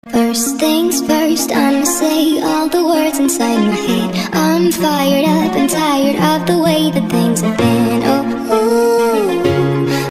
First things first, I'ma say all the words inside my head. I'm fired up and tired of the way that things have been.